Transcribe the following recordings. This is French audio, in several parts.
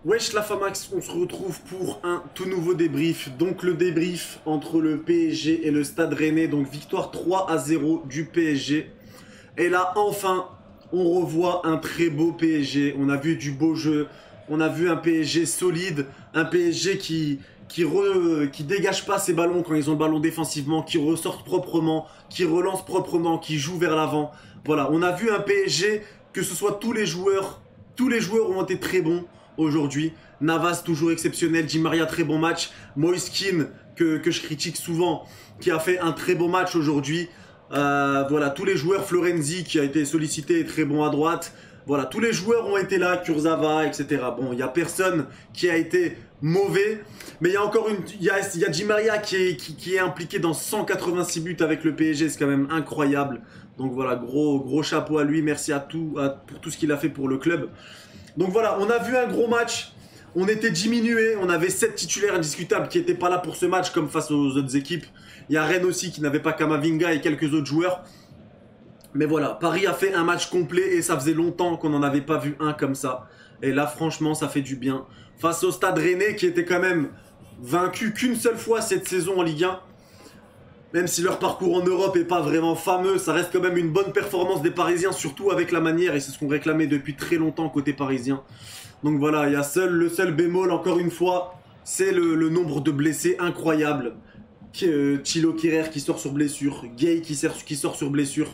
Wesh la Famax, on se retrouve pour un tout nouveau débrief. Donc le débrief entre le PSG et le Stade Rennais. Donc victoire 3-0 du PSG. Et là enfin, on revoit un très beau PSG. On a vu du beau jeu. On a vu un PSG solide. Un PSG qui dégage pas ses ballons quand ils ont le ballon défensivement. Qui ressortent proprement. Qui relance proprement. Qui joue vers l'avant. Voilà, on a vu un PSG, que ce soit tous les joueurs ont été très bons aujourd'hui. Navas toujours exceptionnel, Di Maria très bon match, Moiskin que je critique souvent qui a fait un très bon match aujourd'hui. Voilà, tous les joueurs, Florenzi qui a été sollicité très bon à droite. Voilà, tous les joueurs ont été là, Kurzawa, etc. Bon, il n'y a personne qui a été mauvais, mais il y a encore il y a Di Maria qui est impliqué dans 186 buts avec le PSG, c'est quand même incroyable. Donc voilà, gros chapeau à lui, merci pour tout ce qu'il a fait pour le club. Donc voilà, on a vu un gros match, on était diminué, on avait 7 titulaires indiscutables qui n'étaient pas là pour ce match comme face aux autres équipes. Il y a Rennes aussi qui n'avait pas Kamavinga et quelques autres joueurs. Mais voilà, Paris a fait un match complet et ça faisait longtemps qu'on n'en avait pas vu un comme ça. Et là franchement ça fait du bien. Face au Stade Rennais qui était quand même vaincu qu'une seule fois cette saison en Ligue 1. Même si leur parcours en Europe n'est pas vraiment fameux, ça reste quand même une bonne performance des Parisiens, surtout avec la manière, et c'est ce qu'on réclamait depuis très longtemps côté parisien. Donc voilà, il y a le seul bémol, encore une fois, c'est le nombre de blessés incroyable. Thilo Kehrer qui sort sur blessure, Gay qui sort sur blessure,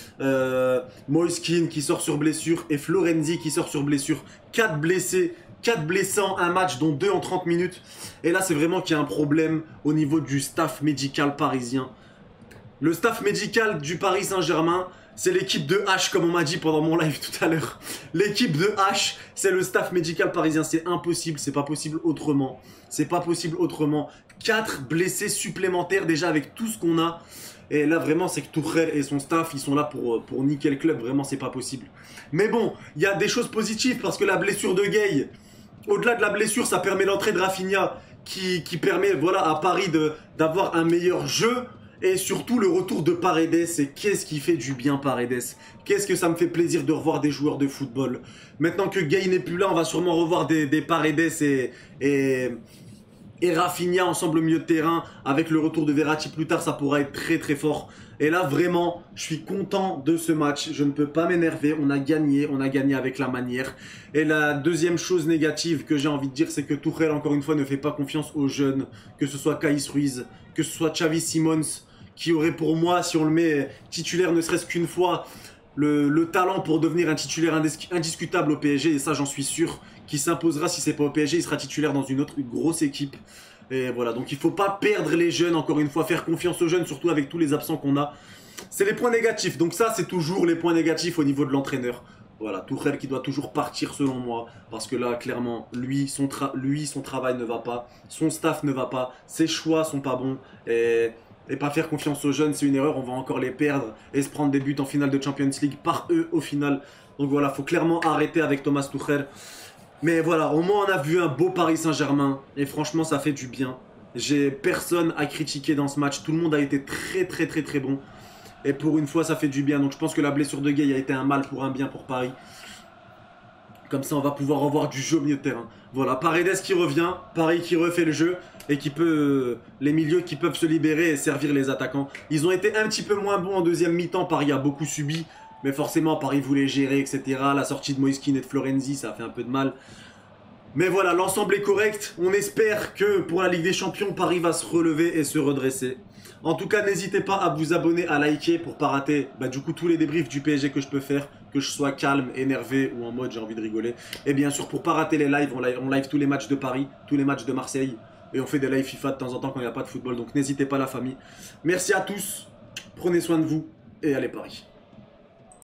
Moiskin qui sort sur blessure, et Florenzi qui sort sur blessure. 4 blessés. 4 blessants, un match dont 2 en 30 minutes. Et là, c'est vraiment qu'il y a un problème au niveau du staff médical parisien. Le staff médical du Paris Saint-Germain, c'est l'équipe de H, comme on m'a dit pendant mon live tout à l'heure. L'équipe de H, c'est le staff médical parisien. C'est impossible, c'est pas possible autrement. C'est pas possible autrement. 4 blessés supplémentaires déjà avec tout ce qu'on a. Et là, vraiment, c'est que Tuchel et son staff, ils sont là pour niquer le club. Vraiment, c'est pas possible. Mais bon, il y a des choses positives parce que la blessure de Gay, au-delà de la blessure, ça permet l'entrée de Rafinha qui permet voilà, à Paris d'avoir un meilleur jeu. Et surtout le retour de Paredes. Et qu'est-ce qui fait du bien Paredes? Qu'est-ce que ça me fait plaisir de revoir des joueurs de football. Maintenant que Gay n'est plus là, on va sûrement revoir des Paredes et Rafinha ensemble au milieu de terrain. Avec le retour de Verratti plus tard, ça pourra être très très fort. Et là vraiment, je suis content de ce match. Je ne peux pas m'énerver, on a gagné avec la manière. Et la deuxième chose négative que j'ai envie de dire, c'est que Tuchel encore une fois ne fait pas confiance aux jeunes. Que ce soit Kais Ruiz, que ce soit Xavi Simons, qui aurait pour moi, si on le met titulaire ne serait-ce qu'une fois, le talent pour devenir un titulaire indiscutable au PSG. Et ça j'en suis sûr, qui s'imposera si c'est pas au PSG, il sera titulaire dans une grosse équipe. Et voilà, donc il faut pas perdre les jeunes, encore une fois, faire confiance aux jeunes, surtout avec tous les absents qu'on a. C'est les points négatifs, donc ça c'est toujours les points négatifs au niveau de l'entraîneur. Voilà, Tuchel qui doit toujours partir selon moi, parce que là, clairement, lui, son travail ne va pas, son staff ne va pas, ses choix sont pas bons, et pas faire confiance aux jeunes, c'est une erreur, on va encore les perdre, et se prendre des buts en finale de Champions League par eux au final. Donc voilà, faut clairement arrêter avec Thomas Tuchel. Mais voilà, au moins on a vu un beau Paris Saint-Germain. Et franchement, ça fait du bien. J'ai personne à critiquer dans ce match. Tout le monde a été très bon. Et pour une fois, ça fait du bien. Donc je pense que la blessure de Gay a été un mal pour un bien pour Paris. Comme ça, on va pouvoir revoir du jeu au milieu de terrain. Voilà, Paredes qui revient. Paris qui refait le jeu. Et qui peut... les milieux qui peuvent se libérer et servir les attaquants. Ils ont été un petit peu moins bons en deuxième mi-temps. Paris a beaucoup subi. Mais forcément, Paris voulait gérer, etc. La sortie de Moiskin et de Florenzi, ça a fait un peu de mal. Mais voilà, l'ensemble est correct. On espère que pour la Ligue des Champions, Paris va se relever et se redresser. En tout cas, n'hésitez pas à vous abonner, à liker pour pas rater du coup tous les débriefs du PSG que je peux faire. Que je sois calme, énervé ou en mode j'ai envie de rigoler. Et bien sûr, pour pas rater les lives, on live tous les matchs de Paris, tous les matchs de Marseille. Et on fait des lives FIFA de temps en temps quand il n'y a pas de football. Donc n'hésitez pas la famille. Merci à tous, prenez soin de vous et allez Paris.